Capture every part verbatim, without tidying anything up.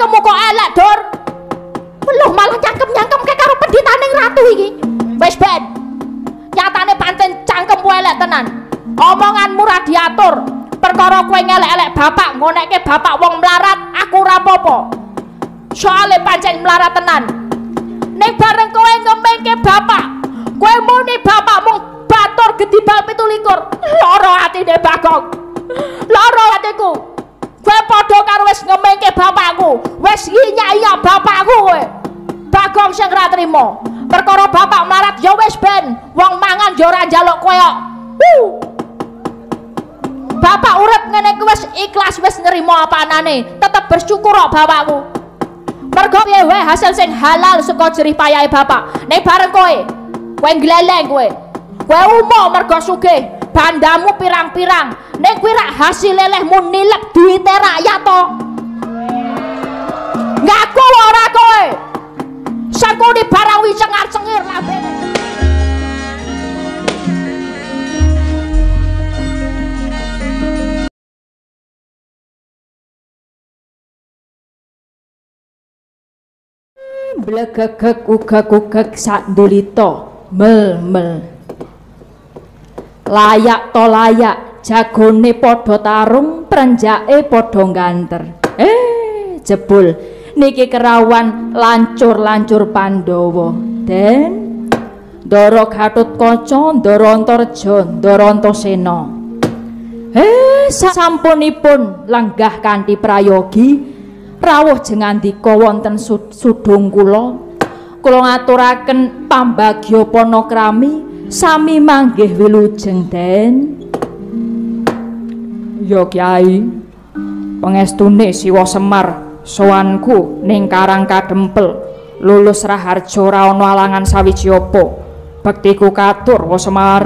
cangkemmu kok elek, Dur. Loh, malah cangkem-cangkem kayak karo pendhitaning ratu iki. Wis ben. Nyatane pancen cangkemmu elek tenan. Omonganmu ra diatur. Perkara kowe ngelek-elek bapak, ngonekke bapak wong melarat, aku ora apa-apa. Soale pancen melarat tenan. Ning bareng kowe ngemengke bapak, kowe muni bapak mung batur gedibal pitu likur. Lara atine Bagong. Lara atiku. Kowe padha karo wis ngemengke bapakku, wis nyiyak bapakku kowe. Bagong sing ra trima. Perkara bapak melarat ya wis ben, wong mangan ya ora njaluk kowe kok. Bapak urip ngene iki wis ikhlas, wis nrimo apa anane, tetep bersyukur kok bapakku. Mergo piye wae hasil sing halal saka jerih payahe bapak. Nek bareng kowe, kowe gleleng kowe. Kowe umo mergo sugih, bandamu pirang-pirang. Nek kuwi rak hasil lelehmu nilep duwite rakyat to. Ngaku ora kowe. Sakune barang wi cengar-cengir lambene. Blegegek ugek-ugek sak ndulita mel-mel. Layak to layak, jagone padha tarung, prenjake padha ganter. Eh, jebul niki kerawan lancur-lancur Pandhawa. Den Ndara Gatotkaca, Ndara Antareja, Ndara Antasena. Eh, sampunipun lenggah kanthi prayogi rawuh jengandika wonten sudung kula. Kula ngaturaken pambagya panakrami sami manggih wilujeng, Den. Ya Kyai, pangestune Siwa Semar sowanku ning Karang Kadempel, lulus raharja ora ana alangan sawiji apa. Bektiku katur Wa Semar.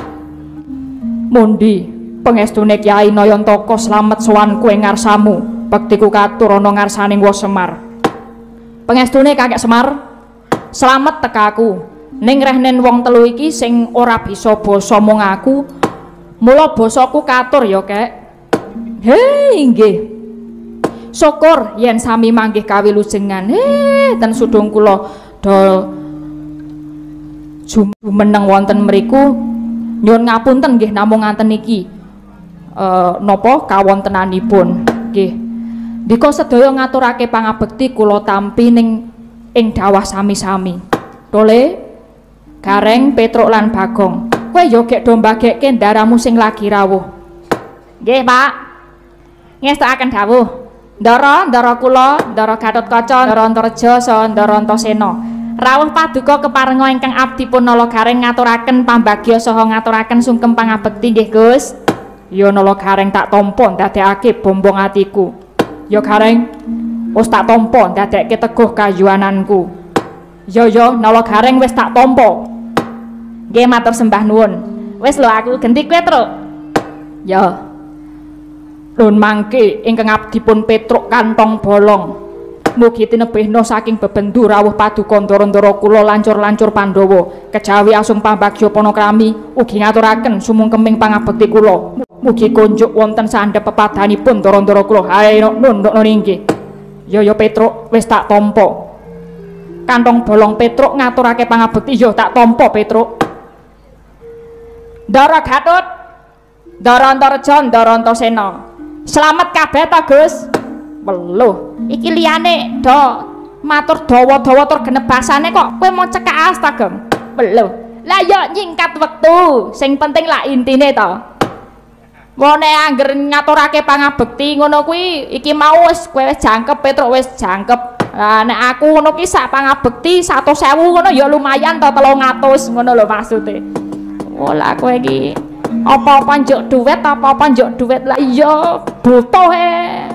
Mundi pangestune Kyai Nayantaka slamet sowanku ing ngarsamu. Bektiku katur ana ngarsaning Wa Semar. Pangestune Kakek Semar, slamet tekaku. Ning rehnen wong telu iki sing ora bisa basa mung aku. Mula basaku katur ya, Kek. Hei, nggih. Syukur yen sami manggih kawilujengan. Heh, ten sudung kula do jumeneng wonten mriku. Nyuwun ngapunten nggih namung nganten iki. Eh napa kawontenanipun? Nggih. Dika sedaya ngaturake pangabekti kula tampi ning ing dawah sami-sami. Tole Gareng, Petruk lan Bagong. Kowe yo gek do mbagekke ndaramu sing lagi rawuh. Nggih, Pak. Ngestakaken dawuh. Ndara, ndara kula, ndara Gatotkaca, ndara Antareja, saha ndara Antasena. Rawuh paduka keparenga ingkang abdi pun nala Gareng ngaturaken pambagya saha ngaturaken sungkem pangabekti nggih, Gus. Ya nala Gareng tak tampa ndadekake bombong atiku. Ya Gareng, wis tak tampa ndadekke teguh kayuananku. Ya ya nala Gareng wis tak tampa. Nggih matur sembah nuwun. Wis lho aku genti kowe, Truk. Ya. Nun mangke ingkang abdi pun Petruk kantong bolong. Mugi tinebihna saking bebendu rawuh paduka ndara-ndara kula lancur-lancur Pandhawa. Kejawi asung pambagya panakrami ugi ngaturaken sumungkeming pangabekti kula. Mugi konjuk wonten sandhep pepadanipun ndara-ndara kula. Hae nun nun inggih. Ya ya Petruk wis tak tampa. Kantong bolong Petruk ngaturake pangabekti ya tak tampa Petruk. Ndara Gatut, Ndara Antareja, Ndara Antasena. Slamet kabeh ta, Gus? Weluh, iki liyane do matur dawa-dawa tur genep basane kok kowe mau cekak astagem. Weluh. Lah ya nyingkat wektu, sing penting lak intine to. Wone angger ngaturake pangabekti ngono kuwi iki mau wis kowe wis jangkep Petruk wis jangkep. Lah nek aku ngono ki sak pangabekti seratus ribu ngono ya lumayan to telung atus ngono lho maksude. Oh lah kowe iki apa-apa njuk duit apa-apa njuk duit lah iya butuh e.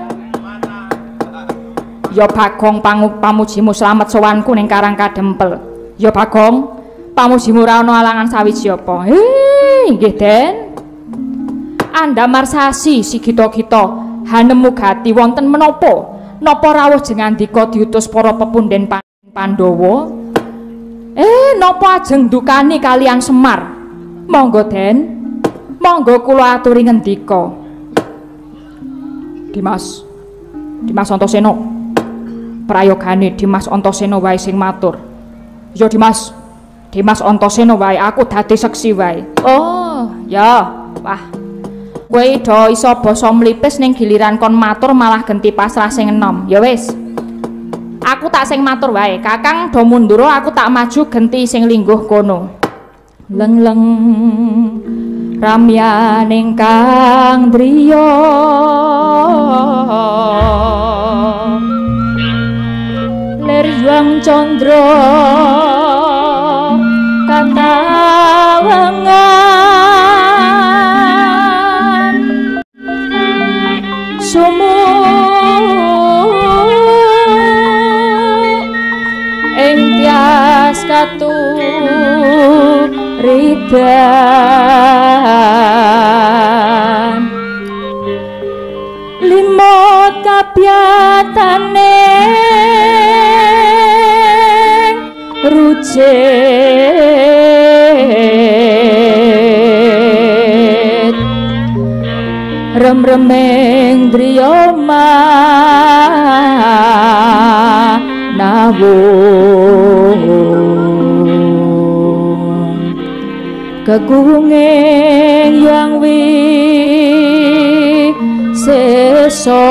Ya Bagong pamujimu slamet sowanku ning Karang Kadempel. Ya Bagong pamujimu ora ana alangan sawiji apa. Heh nggih Den. Andamar sasi sigita-gita hanemu gati wonten menapa? Napa rawuh jengandika diutus para pepunden Pandhawa? Eh napa ajeng ndukani kalian Semar? Monggo Den, monggo kula aturi ngendika. Dimas, Dimas Antasena. prayogane Dimas Antasena wae sing matur. Ya Dimas, Dimas Antasena wae, aku dadi seksi wae. Oh, ya. Wah. Kowe do iso basa mlipis ning giliran kon matur malah genti pasrah sing enom. Ya wis. Aku tak sing matur wae. Kakang do mundur, aku tak maju genti sing lingguh kono. Leng-leng ramyaning kang driya lir yuang candra katawangan sumuk ing tias katuridan limot kabyatane rujet rem-remeng driya manawung kegunging yang wi sesa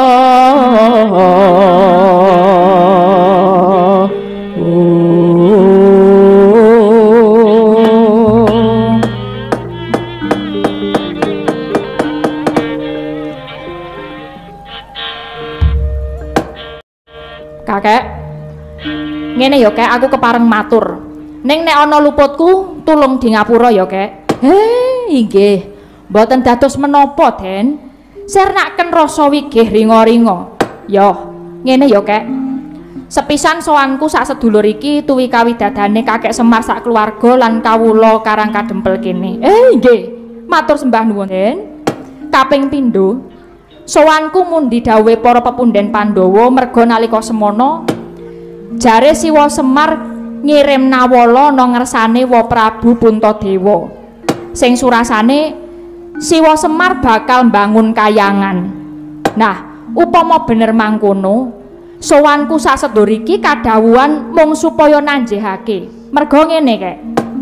Kakek, ngene ya kek, aku kepareng matur. Ning nek ana luputku, tulung di ngapura ya kek. Heh, inggih. Mboten dados menapa, Den. Sernaken rasa wigih ringa-ringa. Ya, ngene ya kek. Sepisan sowanku sak sedulur iki tuwi kawidadane Kakek Semar sak keluarga lan kawula karang kadempel kene. Eh, inggih. Matur sembah nuwun, Den. Kaping pindho sowanku mundi dawuhe para pepunden Pandhawa merga nalika semana jare Siwa Semar ngirim nawala ana ngersane Wa Prabu Puntadewa sing surasane Siwa Semar bakal mbangun kayangan. Nah, upama bener mangkono sowanku sak sedulur iki kadhawuhan mung supaya nanjihake merga ngene kek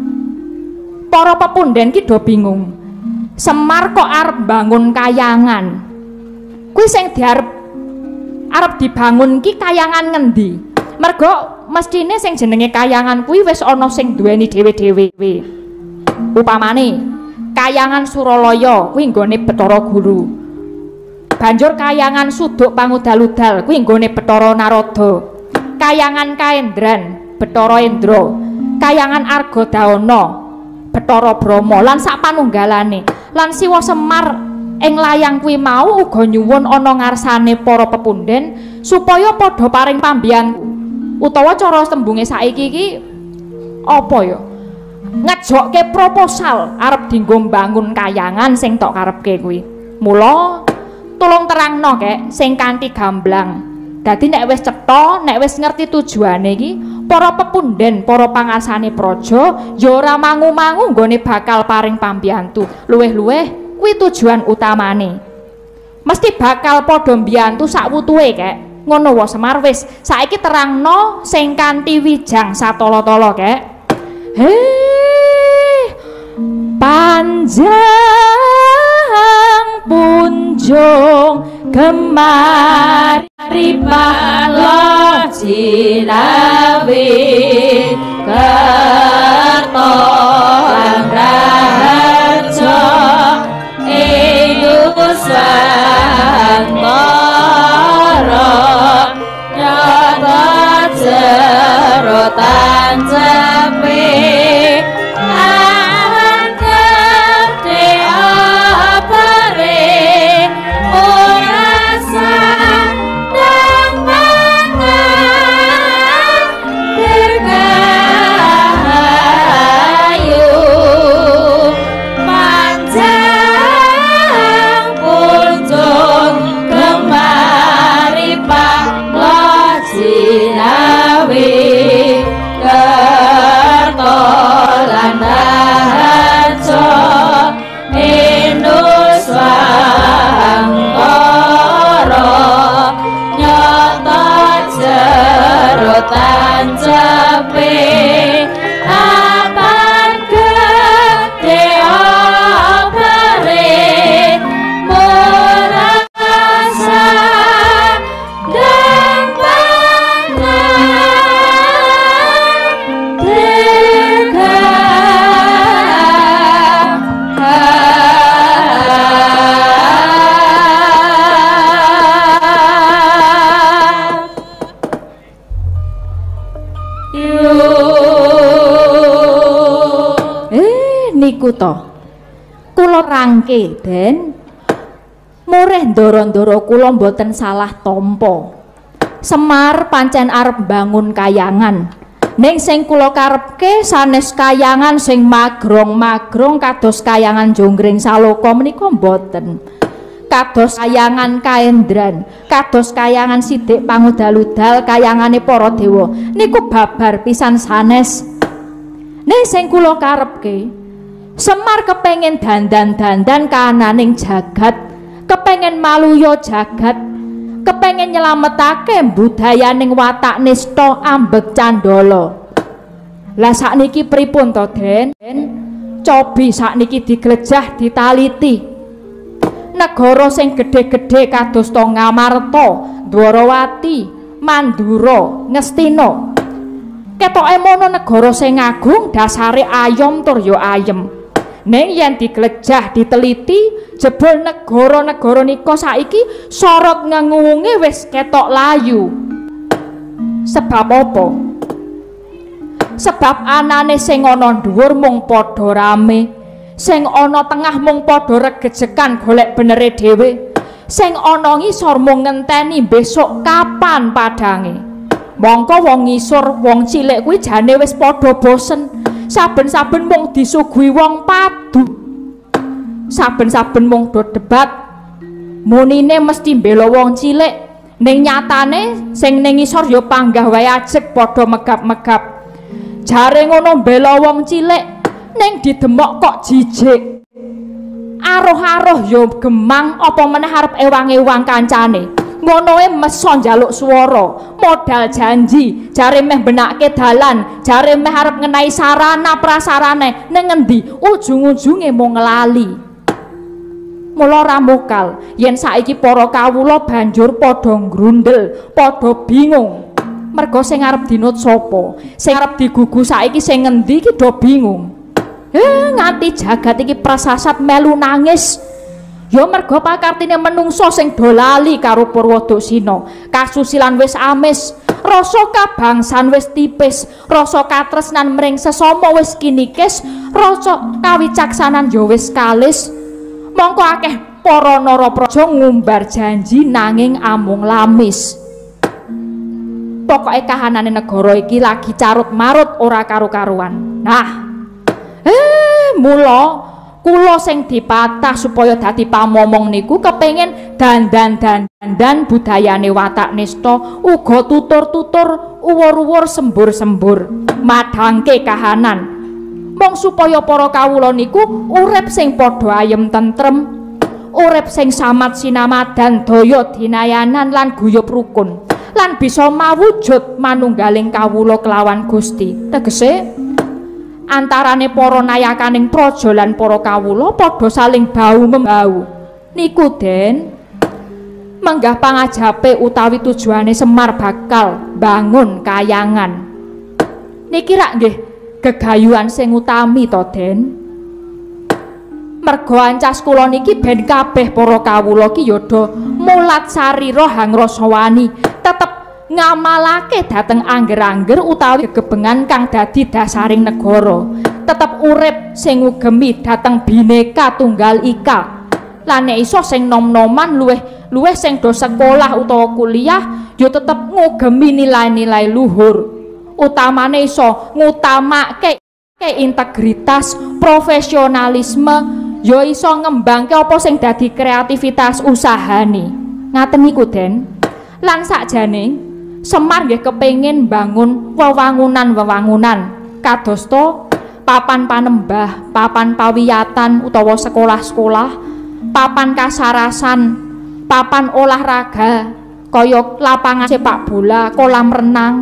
para pepunden ki do bingung Semar kok arep mbangun kayangan. Kuwi sing diarep arep dibangun ki kayangan ngendi? Mergo mestine sing jenenge kayangan kuwi wis ana sing duweni dhewe-dhewe. Upamane kayangan Suralaya kuwi nggone Bathara Guru. Banjur kayangan Suduk Pangudal-udal kuwi nggone Bathara Narada. Kayangan Kaendran Bathara Indra. Kayangan Argadana Bathara Brama lan sak panunggalane. Lan Siwa Semar ing layang kuwi mau uga nyuwun ana ngarsane para pepunden supaya padha paring pambiyantu utawa cara tembunge saiki iki apa ya ngejokke proposal arep dienggo mbangun kayangan sing tok karepke kuwi. Mula tulung terangno kek sing kanthi gamblang. Dadi nek wis cetha, nek wis ngerti tujuane iki, para pepunden, para pangarsane praja ya ora mangu-mangu nggone bakal paring pambiyantu. Luwih-luwih kuwi tujuan utamane. Mesti bakal padha mbiyantu sak wutuhe kek. Ngono wae Semar wis. Saiki terangno sing kanthi wijang satala-tala kek. Heh. Panjang punjung gemari pala cinawi kerto anggraharja Swantara nyata jerotan cepe awan gede apare ora sandang mangan dirgahayu panjang punjung tancepe papan gede obere merasa dan pangan niku to kula rangke Den murih ndara-ndara kula mboten salah tampa Semar pancen arep bangun kayangan ning sing kula karepke sanes kayangan sing magrong-magrong kados kayangan Jonggring Saloka menika mboten kados kayangan Kaendran kados kayangan Sidik Pangudal-udal kayangane para dewa niku babar pisan sanes ning sing kula karepke Semar kepengen dandan-dandan kananing jagat, kepengen maluya jagat, kepengen nyelametake budayaning watak nista ambek Candala. Lah sakniki pripun to, Den? Cobi sakniki diglejah ditaliti. Negara sing gedhe-gedhe kados to Ngamarta, Dwarawati, Mandura, Ngastina. Ketoke mono negara sing agung dasare ayom tur ya ayem. Ning yen diglejah diteliti jebul negara-negara nika saiki sorot ngengunge wis ketok layu. Sebab apa? Sebab anane sing ana dhuwur mung padha rame, sing ana tengah mung padha regejekan golek benere dhewe, sing ana ngisor mung ngenteni besok kapan padange. Mongko wong ngisor wong cilik kuwi jane wis padha bosen. Saben-saben mung disuguhi wong padu. Saben-saben mung do debat. Munine mesti mbela wong cilik, ning nyatane sing ning ngisor ya panggah wae ajeg padha megap-megap. Jare ngono mbela wong cilik, ning didemok kok jijik. Aruh-aruh ya gemang apa meneh arep ewang-ewang kancane. Ngonoe meso njaluk swara, modal janji, jare meh benake dalan, jare meh arep ngenai sarana prasarane, ning ngendi ujung-ujunge mung nglali. Mula ramukal yen saiki para kawula banjur padha grundel, padha bingung. Merga sing arep dinut sapa? Sing arep digugu saiki sing ngendi iki do bingung. Eh nganti jagat iki prasasat melu nangis. Ya merga pakartine menungso sing do lali karo Purwodoksina, kasusilan wis amis, rasa kabangsan wis tipis, rasa katresnan mring sesama wis kinikis, rasa kawicaksanan ya wis kalis. Mongko akeh para narapraja ngumbar janji nanging amung lamis. Pokoke kahanane negara iki lagi carut marut ora karu-karuan. Nah, eh mula kula sing dipatah supaya dadi pamomong niku kepengin dandan-dandan budayane watak nista uga tutur-tutur uwur-uwur sembur-sembur madhangke kahanan mong supaya para kawula niku urip sing padha ayem tentrem, urip sing samat sinamadan daya dinayanan lan guyub rukun lan bisa mawujud manunggaling kawula kelawan Gusti. Tegese antarane para nayakaning praja lan para kawula padha saling bau membau. Niku Den, menggah pangajape utawi tujuane Semar bakal bangun kayangan. Niki rak nggih gegayuhan sing utami to Den. Merga ancas kula niki ben kabeh para kawula ki yada mulat sarira hangrasawani tetep ngamalake dhateng angger-angger utawi gegebengan kang dadi dasaring negara, tetep urip sing ngugemi dhateng Bhinneka Tunggal Ika. Lan nek iso sing nom-noman luweh luweh sing do sekolah utawa kuliah ya tetep ngugemi nilai-nilai luhur. Utamane iso ngutamake integritas, profesionalisme, ya iso ngembangke apa sing dadi kreativitas usahane. Ngaten niku Den. Lan sakjane Semar nggih kepengin bangun wewangunan-wewangunan kadosta papan panembah, papan pawiyatan utawa sekolah-sekolah, papan kasarasan, papan olahraga kaya lapangan sepak bola, kolam renang,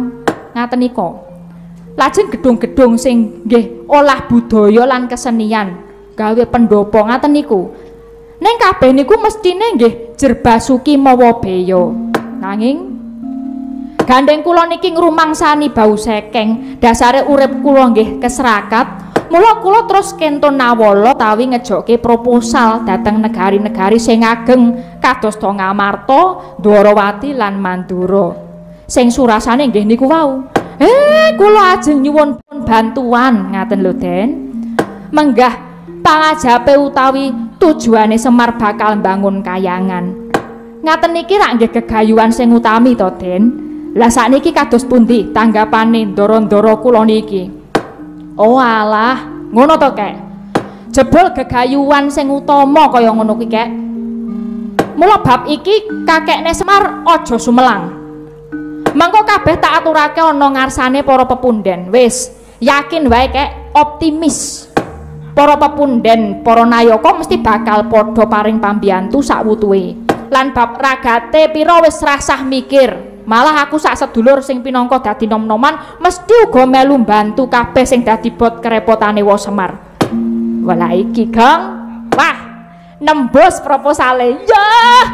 ngaten nika. Lajeng gedung-gedung sing nggih olah budaya lan kesenian gawe pendopo ngaten niku. Ning kabeh niku mestine nggih jerbasuki mawa beya. Nanging gandeng kula niki ngrumangsani bau sekeng, dasare urip kula nggih keserakat. Mula kula terus kenton nawala tawi ngejokke proposal dhateng negari-negari sing ageng kados to Ngamarta, Dwarawati lan Mandura. Sing surasane nggih niku wau. Eh, kula ajeng nyuwun bantuan ngaten lho, Den. Menggah pangajape utawi tujuane Semar bakal mbangun kayangan. Ngaten niki rak nggih gegayuhan sing utami to, Den. Lah sakniki kados pundi tanggapane ndara-ndara kula niki? Oh alah, ngono to kek. Jebul gegayuhan sing utama kaya ngono ki kek. Mula bab iki kakekne Semar aja sumelang. Mangko kabeh tak aturake ana ngarsane para pepunden. Wis, yakin wae kek, optimis. Para pepunden, para nayaka mesti bakal padha paring pambiyantu sak wutuhe. Lan bab ragate pira wis rasah mikir. Malah aku sak sedulur sing pinangka dadi nom-noman mesti uga melu mbantu kabeh sing dadi bot kerepotane Wo Semar. Wala iki, Gong. Wah, nembus proposale. Ya,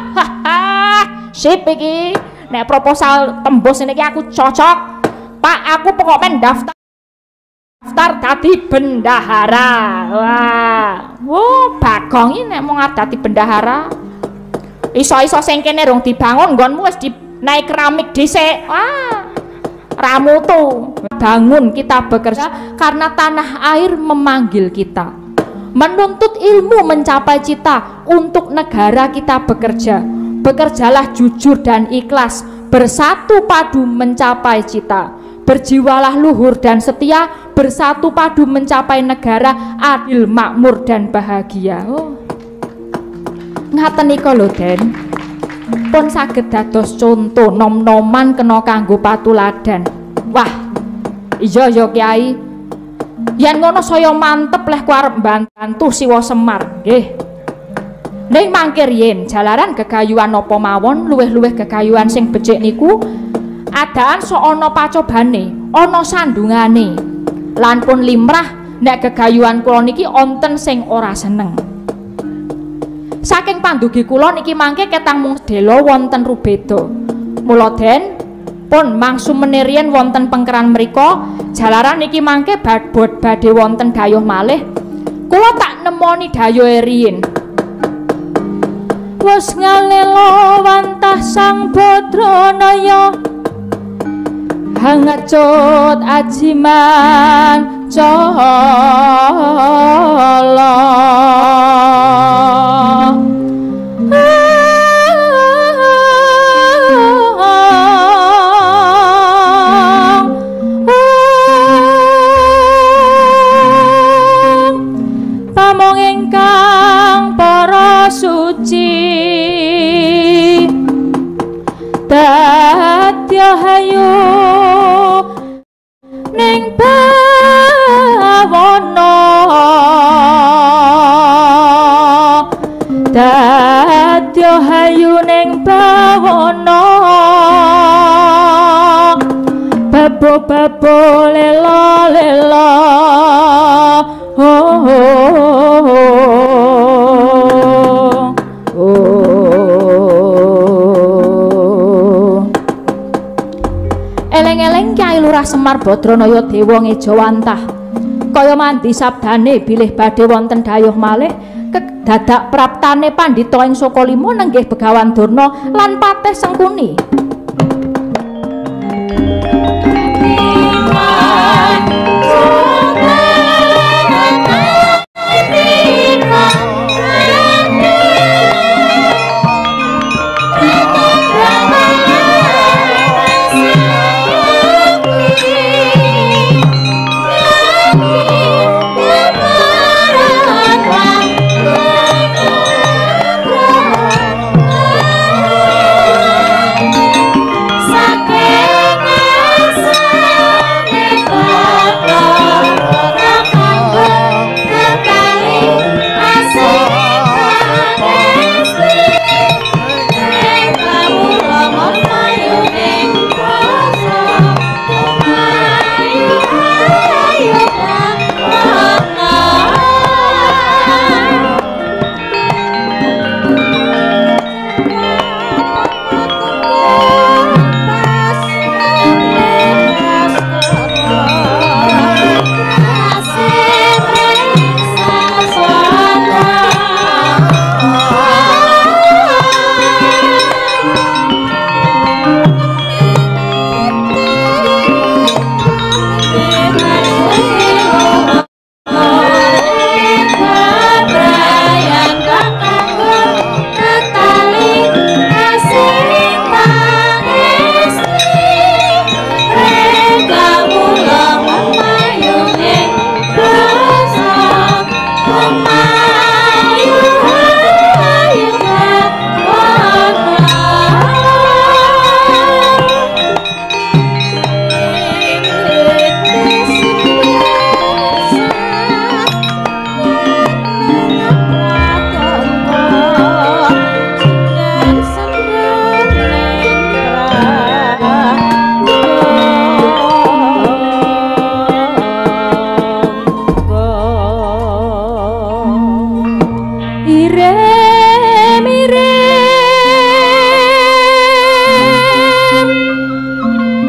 sip iki. Nek proposal tembus niki aku cocok. Pak, aku pokok men daftar daftar dadi bendahara. Wah, wo Bagong iki nek mau dadi bendahara. Iso-iso sing kene rong dibangun nggonmu wis di naik keramik dhisik. Wah, ramu tuh bangun, kita bekerja karena tanah air memanggil kita, menuntut ilmu mencapai cita. Untuk negara kita bekerja, bekerjalah jujur dan ikhlas, bersatu padu mencapai cita, berjiwalah luhur dan setia, bersatu padu mencapai negara adil, makmur dan bahagia. Oh, ngaten nika lho, Den. Pun saged dados contoh nom-noman kena kanggo patuladan. Wah, iya ya Kyai. Yen ngono saya mantep leh ku arep mbantu Siwa Semar, nggih. Ning mangke riyen jalaran gegayuhan napa mawon, luwih-luwih gegayuhan sing becik niku adaan sok ana pacobane, ana sandungane. Lan pun limrah nek gegayuhan kula niki onten sing ora seneng. Saking pandugi kula niki mangke ketang mung sedelo wonten rubeda. Mula Den pun mangsu menirian wonten pengkeran mriku jalaran niki mangke badhe badhe wonten dayuh malih. Kula tak nemoni dayuhe riyin. Wes ngalela wantah Sang Badranaya hangacut ajiman cala. Pamong ingkang para suci dadya hayu ning bawana, dadya hayu ning bawana, babo-babo lela-lela. Oh, oh, oh, oh, oh. Eleng-eleng Kyai Lurah Semar Badranaya Dewa Ngejawantah kaya mandi sabdane bilih badhe wonten dayuh malih kedadak praptane pandhita ing Sokalima nenggih Begawan Durna lan Patih Sengkuni. Thank you.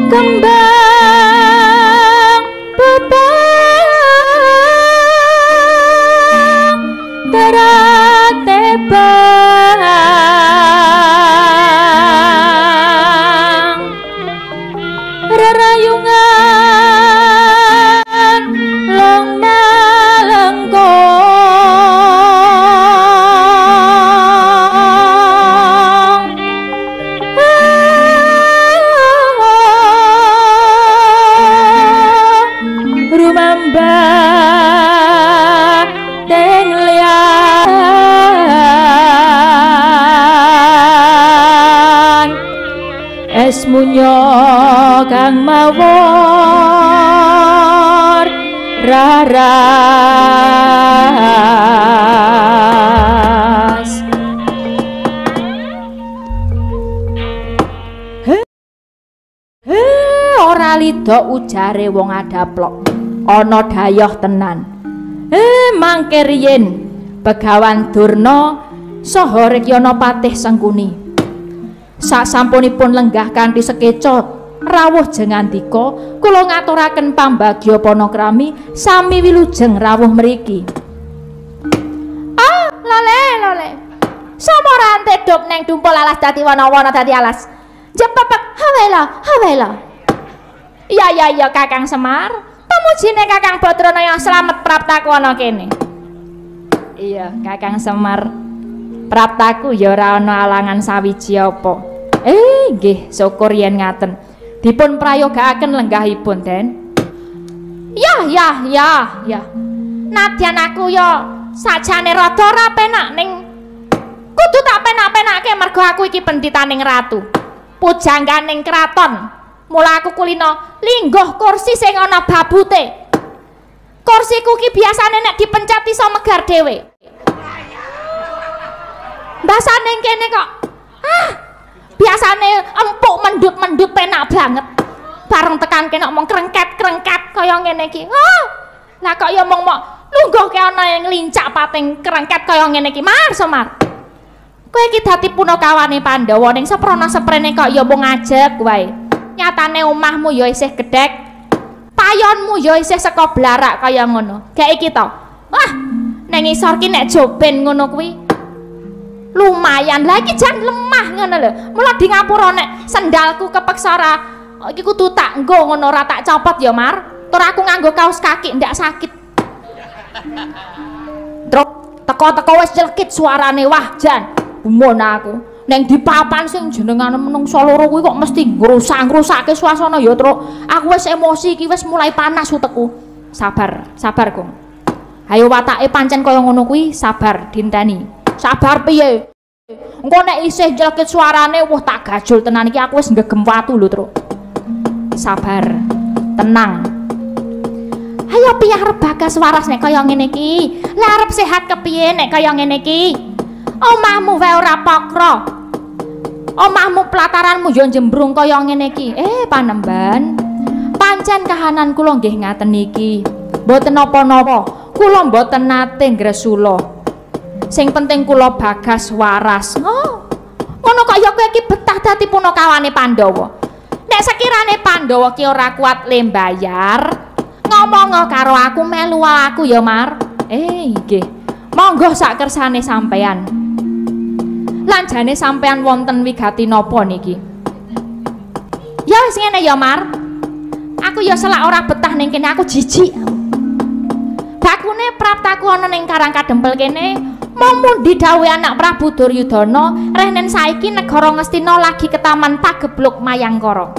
kembang petang terak tebang rerayungan long malengkong rumamba deng lian es munyo kang mawar raras he he ora lido ujare wong adaplok ana dayoh tenan eh mangke riyin Begawan Durna saha Rekyana Patih Sengkuni sasampunipun lenggah kanthi sekeca rawuh jengandika kula ngaturaken pambagya panakrami sami wilujeng rawuh mriki. Ah lole lole samara antedhop neng dumpul alas dadi wana-wana dadi alas jepepek hawela hawela iya iya iya Kakang Semar pamujine Kakang Badrana yang slamet praptaku ana kene. Iya Kakang Semar praptaku ya ora ana alangan sawiji apa. Eh nggih syukur yen ngaten dipun prayogakaken lenggahipun Den. Ya ya ya ya nadyan aku ya sajane rada ora penak ning kudu tak penak-penake mergo aku iki pendhitaning ratu pujangganing kraton. Mula aku kulino lingguh kursi sing ana babute. Kursiku ki biasane nek dipencet iso megar dhewe. Basane kene kok. Ah, biasane empuk mendut-mendut penak banget. Bareng tekan kene omong krengket-krengket kaya ngene iki. Oh, lah kok ya omong mok lungguh ke ana yang lincak pating krengket kaya ngene iki. Mar Semar. Kowe iki dadi punakawane Pandhawa ning seprana-seprene kok ya mung ngajek wae. Nyatane omahmu ya isih gedhek, payonmu ya isih saka blarak kaya ngono. Gek iki to. Wah, nang isor ki nek joben ngono kuwi lumayan. Lah iki jan lemah ngono lho. Mula di ngapura nek sendalku kepeksa ora iki kudu tak nggo ngono ora tak copot ya, Mar. Tur aku nganggo kaos kaki ndak sakit. Truk teko-teko wis celkit suarane wah jan. Bumun aku. Neng di papan sing jenengane menungsa loro kuwi kok mesti ngrusak-ngrusake suasana ya, Truk. Aku wis emosi iki wis mulai panas utekku. Sabar, sabar, Gong. Ayo watake pancen kaya ngono kuwi, sabar dinteni. Sabar piye? Engko nek isih jelekit suarane wah tak gajul tenan iki aku wis nggegem watu lho, Truk. Sabar, tenang. Ayo piye arep bagas waras nek kaya ngene iki? Lah arep sehat kepiye nek kaya ngene iki? Omahmu wae ora pokro. Omahmu pelataranmu yo jembrung kaya ngene iki. Eh Panembahan, pancen kahanan kula nggih ngaten iki. Mboten napa-napa, kula mboten nate ngresula. Sing penting kula bagas waras. Oh, ngono kok ya kowe iki betah dadi punakawane Pandhawa. Nek sekirane Pandhawa ki ora kuat lembayar, ngomong karo aku melu aku ya, Mar. Eh nggih. Monggo sak kersane sampean. Lanjane sampean wonten wigati napa niki? Ya wis ngene ya, Mar. Aku ya selak ora betah ning kene, aku jijik. Bakune praptaku ana ning Karang Kadempel kene, mung didhawuhi anak Prabu Duryudana, renen saiki negara Ngastina lagi ketaman pagebluk Mayangkara.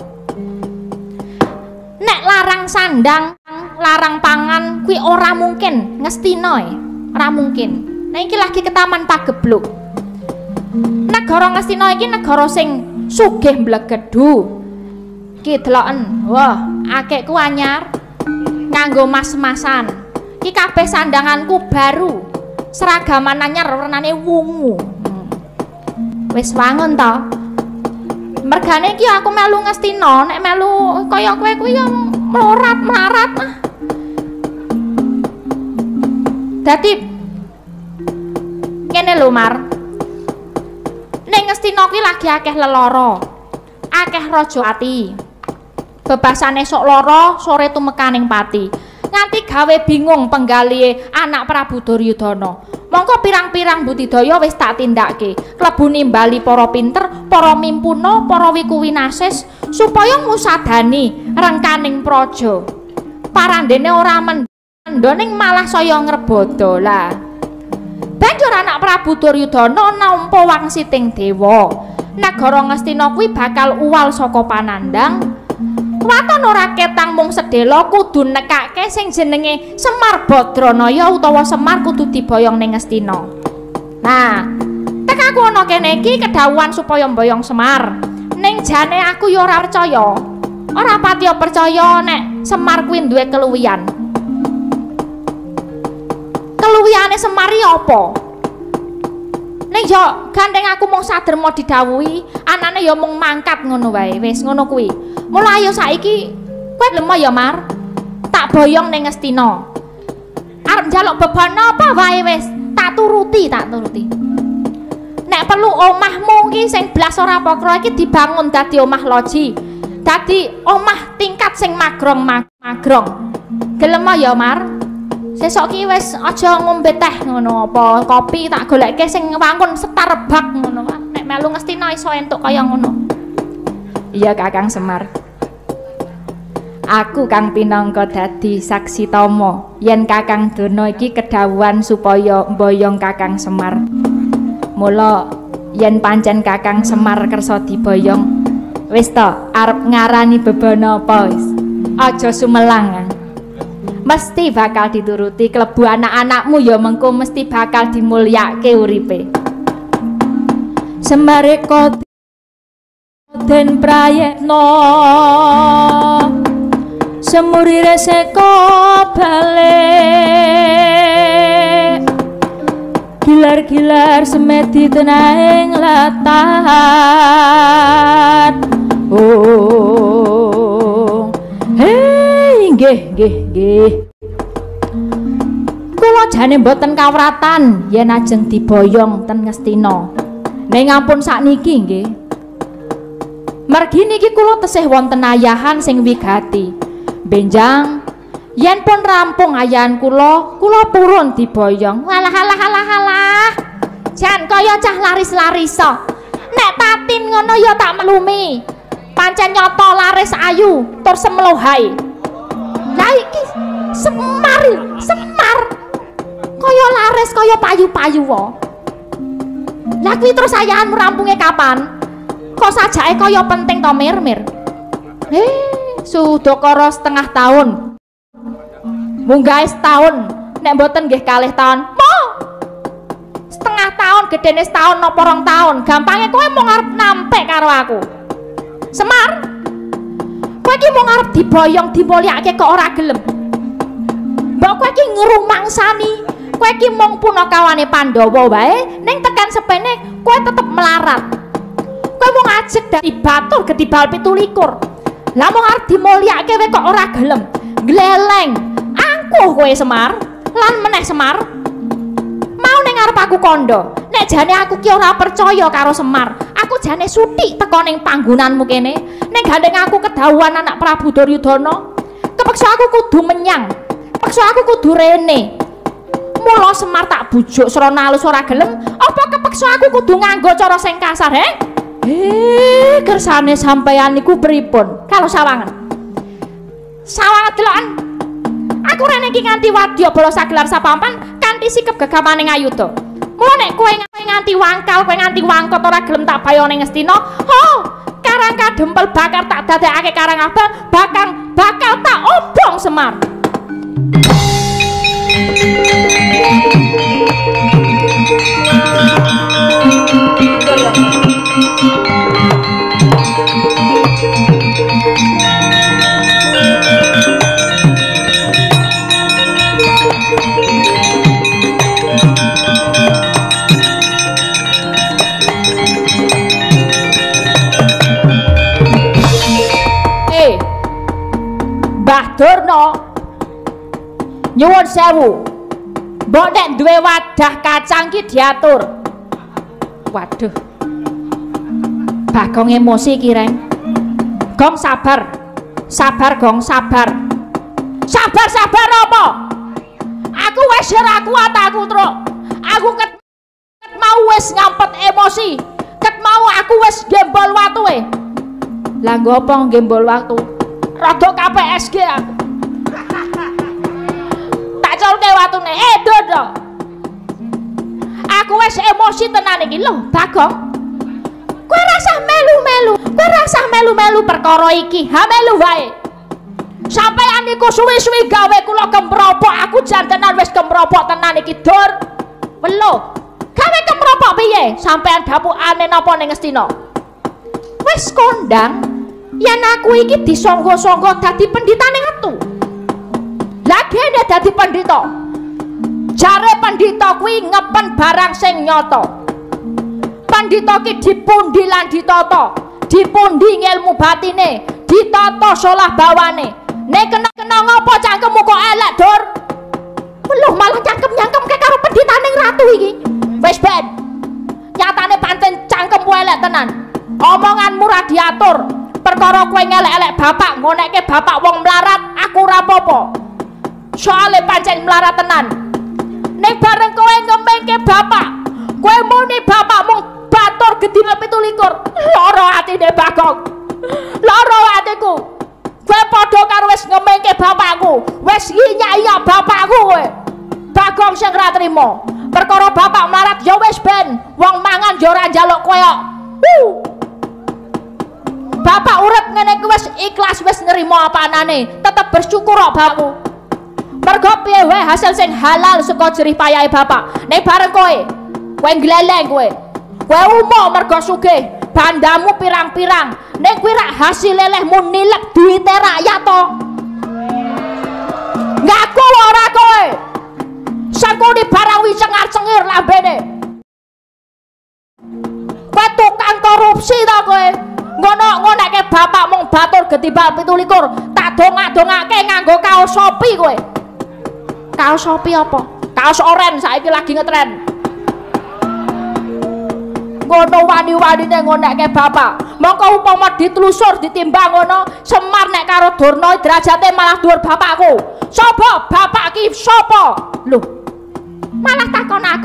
Nek larang sandang, larang pangan kuwi ora mungkin Ngastina e, ora mungkin. Nah iki lagi ketaman pagebluk. Negara Ngastina iki negara sing sugih mblegedu. Ki deloken, wah, akekku anyar nganggo mas-masan. Ki kabeh sandanganku baru. Seragaman anyar warnane wungu. Hmm. Wis wangun to. Mergane iki aku melu Ngastina, nek melu kaya kowe kuwi ya mlarat-mlarat ah. Dadi ngene lho, Mar. Ning Ngastina kuwi lagi akeh lelara. Akeh rajawati. Bebasane sok lara sore tumekaning pati. Nganti gawe bingung penggalihe anak Prabu Duryudana. Mongko pirang-pirang budidaya wis tak tindakke. Klebu nimbali para pinter, para mimpuna, para wiku winasis supaya ngusadani rengkaning praja. Parandene ora mendha ning malah saya ngrebada lah. Banjur anak Prabu Duryudana nampa wangsiting dewa. Nagara Ngastina kuwi bakal uwal saka panandang. Waton ora ketang mung sedhela kudu nekake sing jenenge Semar Badranaya utawa Semar kudu diboyong ning Ngastina. Nah, tekaku ana kene iki kedhawuhan supaya mboyong Semar. Ning jane aku ya ora percaya. Ora pati percaya nek Semar kuwi duwe keluwihan. Keluwihane Semar iki apa? Ning yo gandeng aku mung saderma didhawuhi, anane ya mung mangkat ngono wae. Wis ngono kuwi. Mula ayo saiki kowe lemah ya Mar. Tak boyong ning Ngastina. Arep njaluk beban apa wae wis, tak turuti, tak turuti. Nek perlu omahmu iki sing blas ora pakra iki dibangun dadi omah loji. Dadi omah tingkat sing magrong-magrong. Gelem ya Mar? Sesuk ki wis aja ngombe teh ngono apa kopi tak goleke sing wangun setar bak ngono. Nek melu Ngastina iso entuk kaya ngono. Iya Kakang Semar. Aku kang pinangka dadi saksi tama yen Kakang Dono iki kedhawuhan supaya mboyong Kakang Semar. Mula yen pancen Kakang Semar kersa diboyong, wis ta arep ngarani bebana apa wis. Aja sumelang. Mesti bakal dituruti klebu anak-anakmu ya mengko mesti bakal dimulyake uripe. Semare den prayekno semurire seko balik gilar-gilar semedi tenaing latat. Oh hei nggih nggih nggih kula jane mboten kawratan yen ajeng diboyong ten Ngastina. Ning ampun sakniki nggih margi niki kula tesih wonten ayahan sing wigati. Benjang yen pun rampung ayahan kula, kula purun diboyong. Walah halah halah halah. Jan kaya cah laris-larisa. Nek tatin ngono ya tak melumi. Pancen nyata laris ayu tur semlohai. Lah iki Semar, Semar. Kaya laris kaya payu-payu wae. Lah kuwi terus ayahanmu rampunge kapan? Kok sajake kaya penting to Mir-mir. Eh, sudakara setengah tahun. Munggah setahun, nek mboten nggih kalih tahun. Mo. Setengah tahun gedene setahun napa rong tahun. Gampange kowe mung arep nampek karo aku. Semar. Kowe iki mung arep diboyong dimulyake kok ora gelem. Mbok kowe iki ngrumangsani, kowe iki mung punakawane Pandhawa wae, ning tekan sepene kowe tetep melarat. Kowe mung ajeg dari batur gedibal pitulikur. Lah mung arep dimulyake kowe kok ora gelem. Gleleng. Angkuh kowe Semar. Lan meneh Semar. Mau ning arep aku kandha. Nek jane aku ki ora percaya karo Semar, aku jane suthi teko ning panggonanmu kene. Nek gandeng aku kedhawuhan anak Prabu Duryudana, kepeksa aku kudu menyang. Kepeksa aku kudu rene. Mula Semar tak bujuk srana alus ora gelem, apa kepeksa aku kudu nganggo cara sing kasar, he? Eh, kersane sampeyan niku pripun? Kalau sawangan. Sawangan deloken. Aku rene iki nganti wadya bala sagelar sapampan kanthi sikep gegamaning ayuda. Mula nek kowe nganti wangkal, kowe nganti wangkot ora gelem tak bayone Ngastina, ho, karang kadempel bakar tak dadekake karang abang, bakang bakal tak obong Semar. Mbah Durna nyuwun sewu, mbok nek duwe wadah kacang ki diatur. Waduh, Bagong emosi ki Reng. Gong sabar, Sabar gong, sabar. Sabar sabar apa? Aku wis ora kuat aku, Truk. Aku ket, ket mau wis ngampet emosi. Ket mau aku wis gembol watue. Lah nggo apa gembol waktu? Rada K P S G aku. Tak colke watune. Eh, Dodo. Aku wis emosi tenan iki lho, Bagong. Kowe rasah melu-melu. Kowe rasah melu-melu perkara iki. Ha melu wae. Sampeyan niku suwi-suwi gawe kula kemropok, aku jantenan wis kemropok tenan iki, Dur. Welo. Gawe kemropok piye? Sampeyan dapukane napa ning Ngastina? Wis kondang yen aku iki disangga-sangga dadi pendhitane Watu. Lah kene dadi pendhita. Jare pendhita kuwi ngepen barang sing nyata. Pendhita ki dipundi lan ditata, dipundi ilmu batine, ditata solah bawane. Nek kena-kena ngopo cangkemmu kok elek, Dur? Lho malah cangkem-nyangkemke karo pendhitane ratu iki. Wis ben. Nyatane pancen cangkemmu elek tenan. Omonganmu ra diatur. Perkara kowe ngelek-elek bapak, ngonekke bapak wong melarat, aku ora apa-apa. Soale pancen melarat tenan. Nek bareng kowe ngemengke bapak, kowe muni bapak mung batur gedine pitu likur. Lara atine Bagong. Lara atiku. Kowe padha karo wis ngemengke bapakku, wis nyinyai bapakku kowe. Bagong sing ora trima. Perkara bapak melarat ya wis ben, wong mangan ya ora njaluk kowe kok. Uh. Bapak urip ngene iki wis ikhlas, wis nrimo apanane, tetep bersyukur kok bapakku. Mergo piye wae hasil sing halal saka jerih payahe bapak. Nek bareng kowe, kowe gleleng kowe. Kowe umo mergo sugih, bandamu pirang-pirang. Nek kuwi rak hasil lelehmu nilep duwite rakyat to. Ngaku ora kowe. Sakune barang wi cengar-cengir lambene. Kowe tukang korupsi to kowe. Ngono ngonekke bapak mung batur getibal pitu likur, tak dongak-dongake nganggo kaos Shopee kowe. Kaos Shopee apa? Kaos oren saiki lagi ngetren. Ngono wani-wanine ngonekke bapak. Mongko upama ditelusur ditimbang ngono, Semar nek karo Durna derajate malah dhuwur bapakku. Sapa bapak ki sapa? Lho. Malah takon aku.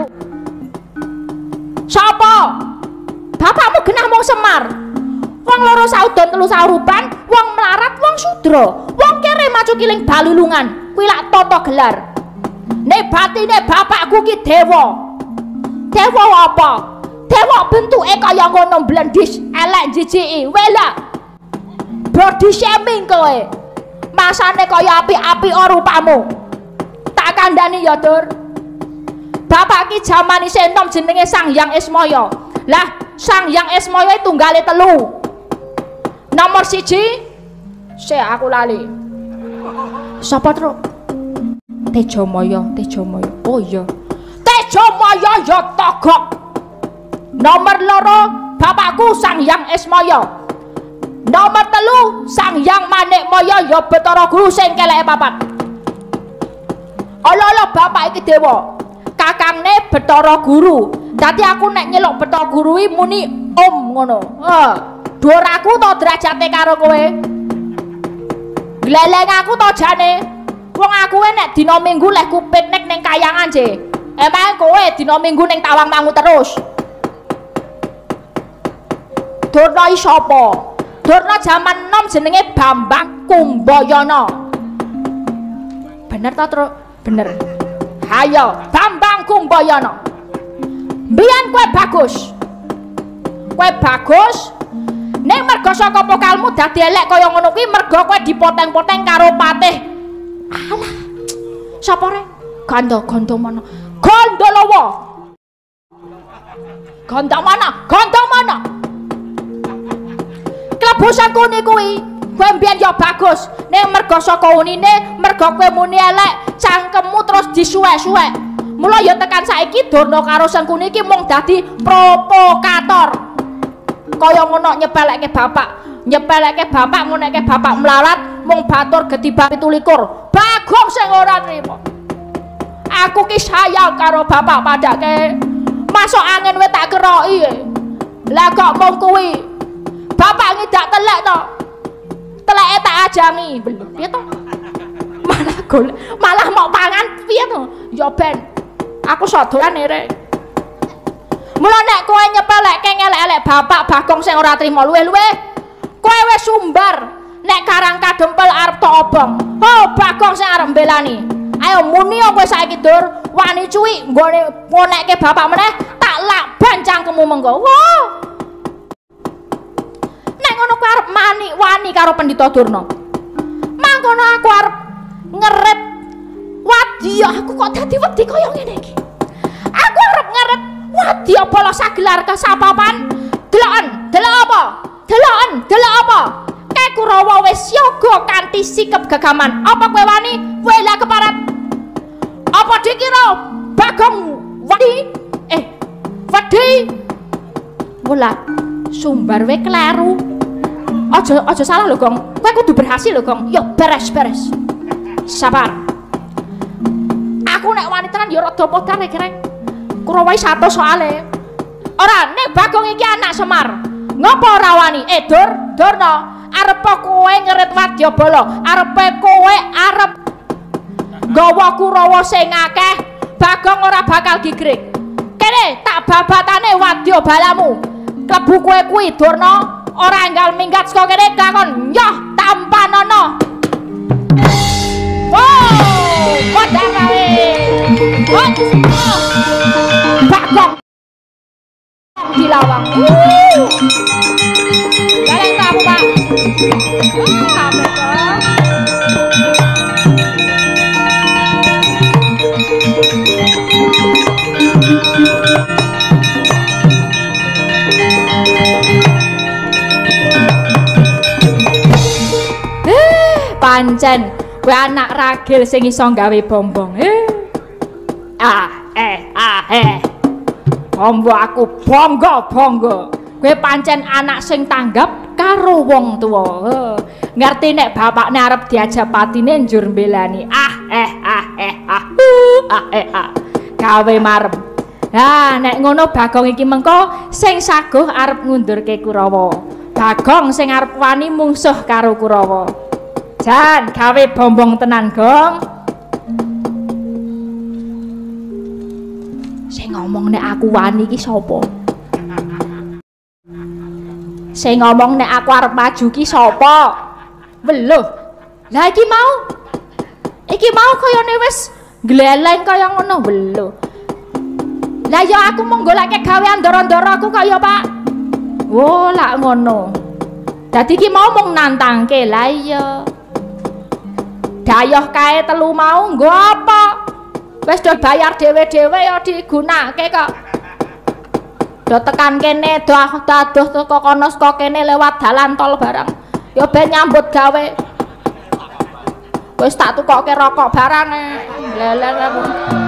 Sapa? Bapakmu genah mung Semar. Wong loro saudon telu saurupan, wong melarat, wong sudra, wong kere maju kiling balulungan. Kuwi lak tata gelar. Nek batine bapakku ki dewa. Dewa apa? Dewa bentuke kaya ngono blendis, elek jijiki. Wela. Body shaming kowe. Masane kaya api-api rupamu. Tak kandhani ya, Dur. Bapak ki jaman isih enom jenenge Sang Hyang Ismaya. Lah, Sang Hyang Ismaya tunggale telu. Nomor siji, se aku lali. Sapa, Truk? Tejomaya, Tejomaya. Oh iya. Tejomaya ya togok. Nomor loro, bapakku Sang Hyang Ismaya. Nomor telu, Sang Hyang Manikmaya ya Bathara Guru sing keleke papat. Ala-ala bapak iki dewa. Kakangne Bathara Guru. Dadi aku nek nyeluk Bathara Guru iki muni om ngono. Heeh. Dhuwur aku to derajate karo kowe. Gleleng aku to jane. Wong aku nek dina Minggu leh ku piknik ning Kayangan je. Emang kowe dina Minggu ning Tawangmangu terus. Durna iki sapa? Durna jaman enom jenenge Bambang Kumbayana. Bener ta, Truk? Bener. Hayo, Bambang Kumbayana. Mbiyen kowe bagus. Kowe bagus. Nek mergo saka pokalmu dadi elek kaya ngono kuwi mergo kowe dipoteng-poteng karo patih. Alah. Sapa rek? Ganda, ganda mana? Gandalawa. Ganda mana? Ganda mana? Klebusanku niku kuwi, kowe mbiyen ya bagus. Nek mergo saka unine, mergo kowe muni elek, cangkemmu terus disuwek-suwek. Mula ya tekan saiki Durna karo Sengkuni iki mung dadi provokator. Kaya ngono nyepelekke bapak, nyepelekke bapak, ngonekke bapak melarat, mung batur getibah pitu likur. Bagong sing ora trima. Aku ki sayang karo bapak padake. Masuk angin wis tak keroki. Lah kok mung kuwi. Bapak ngidak telek to. Teleke tak pajangi. Belum piye to? Malah golek, malah mau pangan piye to? Ya ben aku sok dolan rek. Mula nek kowe nyepelekke ngelek-elek bapak Bagong sing ora trima luweh-luweh, kowe wis sumbar nek Karang Kadempel arep tok obong. Oh, Bagong sing arep mbelani. Ayo muni kowe saiki Dur, wani cuwi nggone ngonekke bapak meneh, tak lakban cangkemmu mengko. Wah. Nek ngono kowe arep mani wani karo Pendhita Durna. Mangkono aku arep ngerep wadya, aku kok dadi wedi kaya ngene iki. Aku arep ngerep wadya bala sagelar kasapapan. Deloken, delok apa? Deloken, delok apa? Kae Kurawa wis yoga kanthi sikep gegaman. Apa kowe wani? Kowe lah keparat. Apa dikira Bagong wedi? Eh, wedi. Mula sumbar we kleru. Aja aja salah lho, Gong. Kowe kudu berhasil lho, Gong. Yo beres-beres. Sabar. Aku nek wani tenan ya rada podar nek rek. Kurawa satu soale. Ora, nek Bagong iki anak Semar. Ngopo ora wani? Eh, Dur, Durna, arep kowe ngerit wadyabala. Arepe kowe arep nggawa Kurawa sing akeh. Bagong ora bakal gigrik. Kene tak babatane wadyabalamu. Klebu kowe kuwi, Durna, ora enggal minggat saka kene kakon nyoh tampanono. Wow, padha kae. Bagong dilawang. Uh. Galeng tamu, Pak. Ah, Bagong. Eh, pancen kowe anak ragil sing iso gawe bombong. Eh. Ah, eh, ah, eh. Ombo aku bangga-bangga. Kowe pancen anak sing tanggap karo wong tuwa. Eh. Ngerti nek bapakne arep diajak patine njur mbelani. Ah, eh, ah, eh, ah. Uh, ah, eh, ah. Gawe marem. Nah, nek ngono Bagong iki mengko sing saguh arep ngundurke Kurawa. Bagong sing arep wani mungsuh karo Kurawa. Jan gawe bombong tenan, Gong. Sing ngomong nek aku wani iki sapa? Sing ngomong nek aku arep maju ki sapa? Weluh. Lah iki mau. Iki mau kayane wis gleleng kaya ngono, weluh. Lah ya aku mung goleke gawean ndara-ndara aku kaya Pak. Oh, lak ngono. Dadi ki mau mung nantangke. Lah iya. Dayoh kae telu mau nggo apa? Wis do bayar dhewe-dhewe ya digunakake kok. Do tekan kene do adoh teko kono saka kene lewat dalan tol barang. Ya ben nyambut gawe. Wis tak tukokke rokok barang. Lelen aku.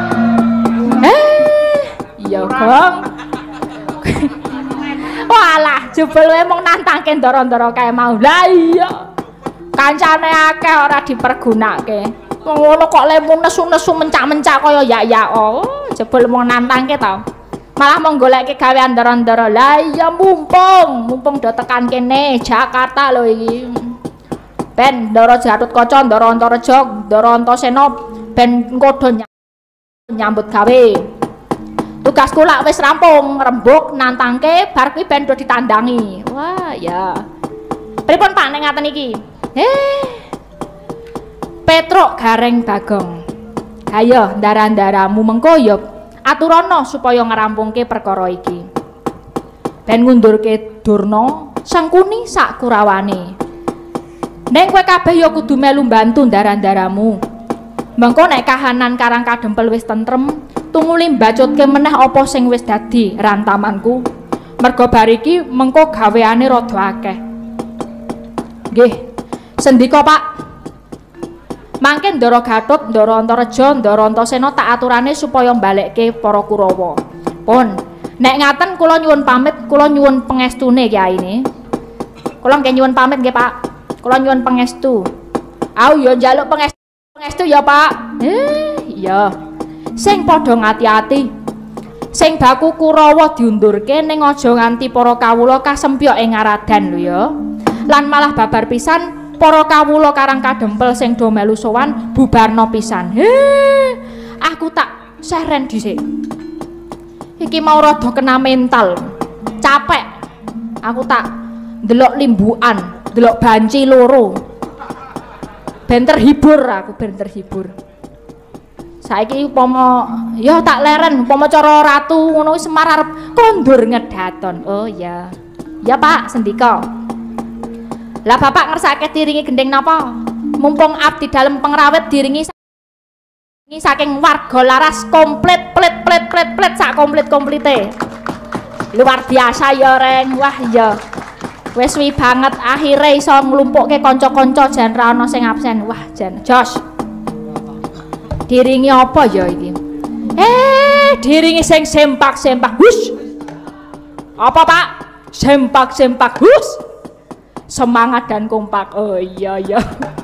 Eh, iya, Gong. Walah, jebul wae mung nantangke ndara-ndara kae mau. Lah iya. Kancane akeh ora dipergunake. Ngono kok lemu nesu-nesu mencak-mencak kaya ya-ya. Oh, jebul mung nantangke ta. Malah mung goleke gawean ndara-ndara. Lah iya mumpung, mumpung do tekan kene Jakarta lho iki. Ben Ndara Gatotkaca, Ndara Antareja, Ndara Antasena ben engko do nyambut gawe. Tugasku lak wis rampung, rembug nantangke bar kuwi ben do ditandangi. Wah, ya. Pripun Pak nek ngaten iki? Eh. Petruk Gareng Bagong. Hayo ndara-ndaramu mengko ya aturana supaya ngerampungke perkara iki. Ben ngundurke Durna Sengkuni sak Kurawane. Neng kowe kabeh ya kudu melu mbantu ndara-ndaramu. Mengko nek kahanan Karang Kadempel wis tentrem, tumuli mbacutke meneh apa sing wis dadi rantamanku. Merga bar iki mengko gaweane rada akeh. Nggih. Sendika Pak. Mangke Ndara Gatot, Ndara Antareja, Ndara Antasena tak aturane supaya mbalekke para Kurawa. Pun, nek ngaten kula nyuwun pamit, kula nyuwun pengestune kyaine. Kula nggih nyuwun pamit nggih Pak. Kula nyuwun pangestu. Au ya njaluk pangestu, pangestu ya Pak. Eh, iya. Sing padha ngati-ati. Sing baku Kurawa diundurke ning aja nganti para kawula kasempyok ing ngaradan lho ya. Lan malah babar pisan para kawula karang kadempel sing do melu sowan bubarno pisan. He, aku tak seren dhisik. Iki mau rada kena mental. Capek. Aku tak ndelok limbukan, ndelok banci loro. Ben terhibur aku, ben terhibur. Saiki upama ya tak leren upama cara ratu ngono wis Semar arep kondur ngedaton. Oh ya. Ya Pak, sendika. Lah Bapak ngersake diringi gending napa? Mumpung abdi dalem pengrawit diringi saking warga laras komplit plit plit plit plit sak komplit-komplite. Luar biasa ya Reng. Wah ya. Wis suwi banget akhire iso nglumpukke kanca-kanca jan ra ono sing absen. Wah jan jos. Diringi apa ya iki? Eh, diringi sing sempak-sempak. Hus. Apa Pak? Sempak-sempak. Hus. Semangat dan kompak. Oh iya ya.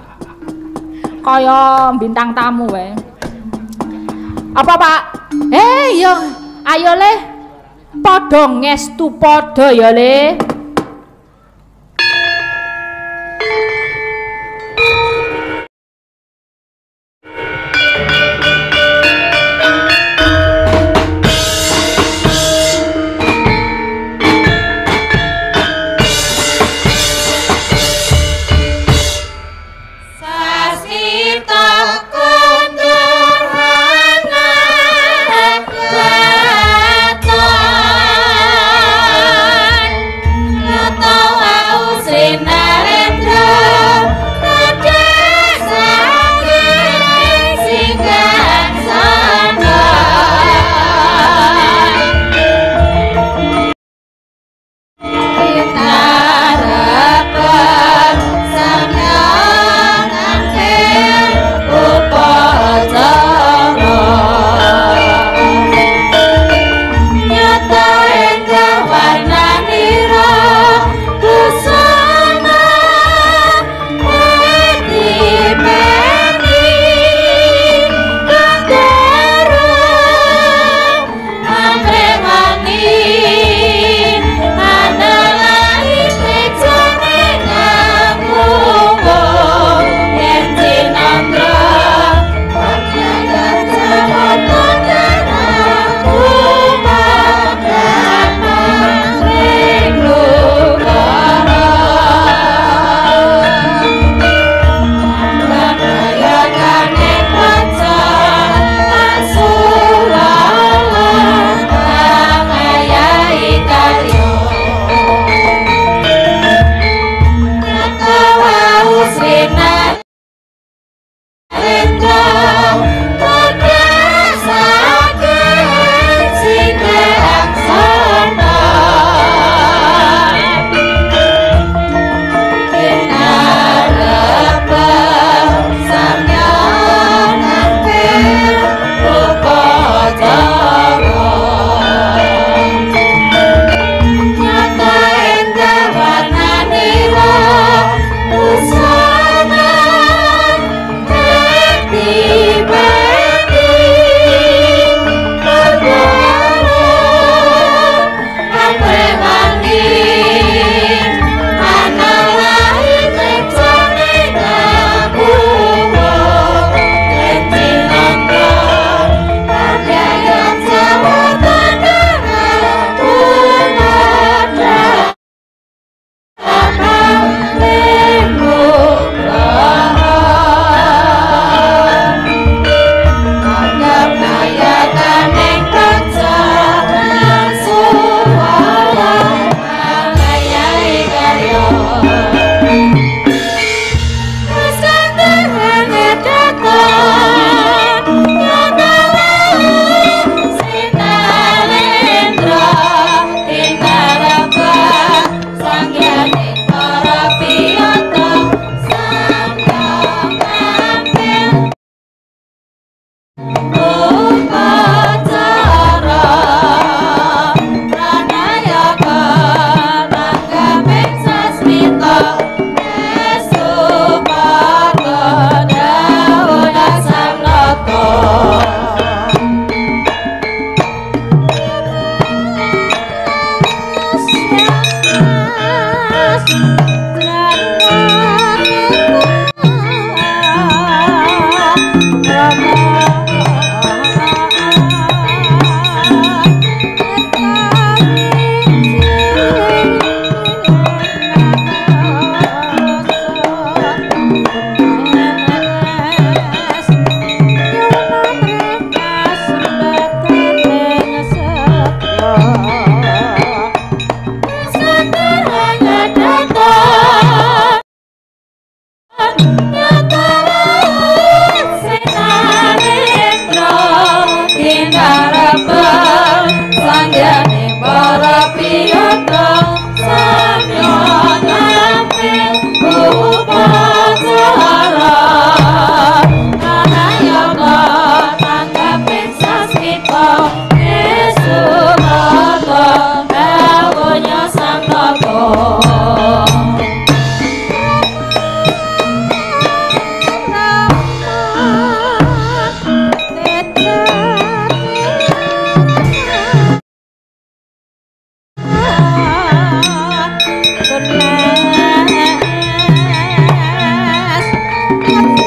Kaya bintang tamu wae. Apa Pak? Eh yo, ayo le. Padha ngestu padha ya le. Thank you.